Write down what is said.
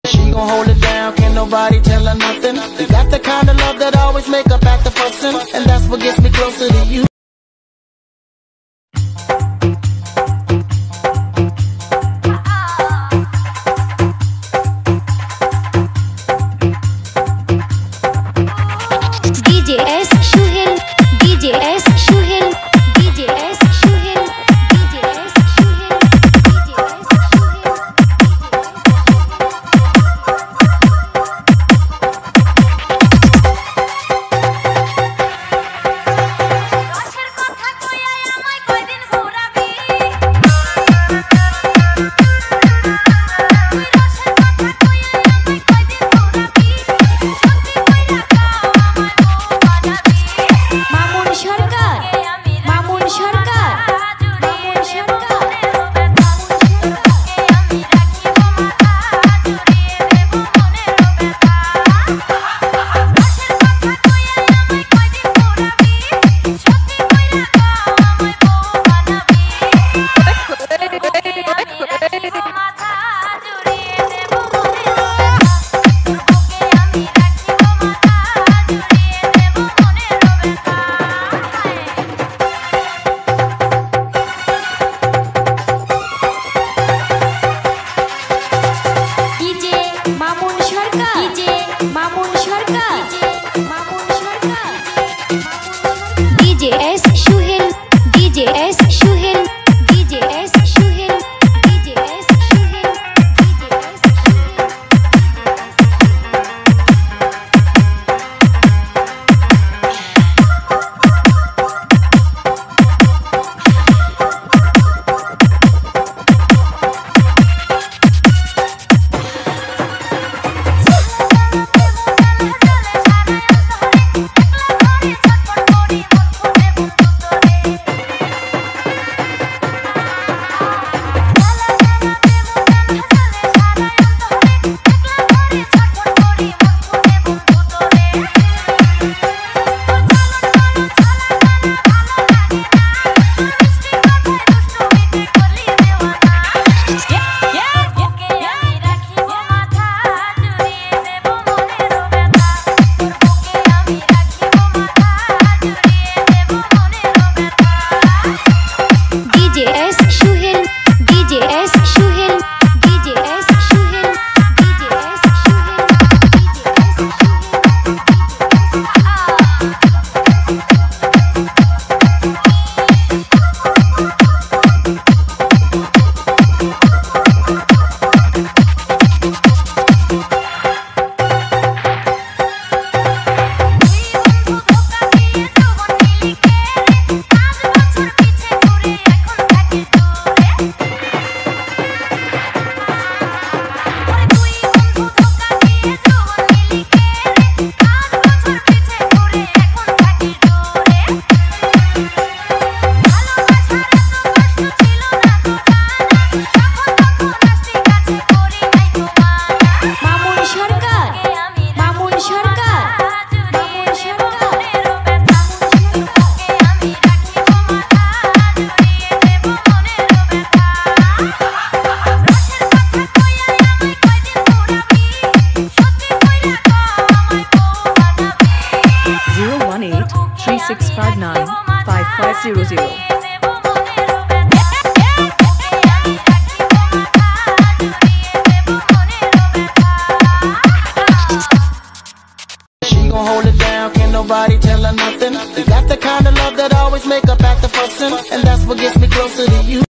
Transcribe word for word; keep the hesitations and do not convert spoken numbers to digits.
She gon' hold it down, can't nobody tell her nothing. We got the kind of love that always make up after fussing, and that's what gets me closer to you. D J S Shuhil, D J S Shuhil, D J S Shuhil, D J S Shuhil, D J S Shuhil. রসের কথা কইয়া আমায় কয়দিন ঘোরাবি, রসের কথা কইয়া আমায় কয়দিন ঘোরাবি, সত্যি কইরা মামুন সরকার, মামুন সরকার, মামুন সরকার। আমি রাখিব মাথা জড়িয়ে দেব মনের ব্যথা, রসের কথা কইয়া আমায় কয়দিন ঘোরাবি, সত্যি কইরা আমায় বউ বানাবি। আমি রাখিব মাথা জড়িয়ে দেব মনের ব্যথা, তোকে আমি রাখিব মাথা জড়িয়ে দেব মনের ব্যথা। DJ Mamun Sarkar, DJ Mamun Sarkar, Mamun Sarkar. DJ S Suhel, DJ S Suhel, DJ S Suhel, DJ S Suhel, DJ S Suhel. three six five nine five five zero zero. She gon' hold it down, can't nobody tell her nothing. We got the kind of love that always make up after fussing, and that's what gets me closer to you.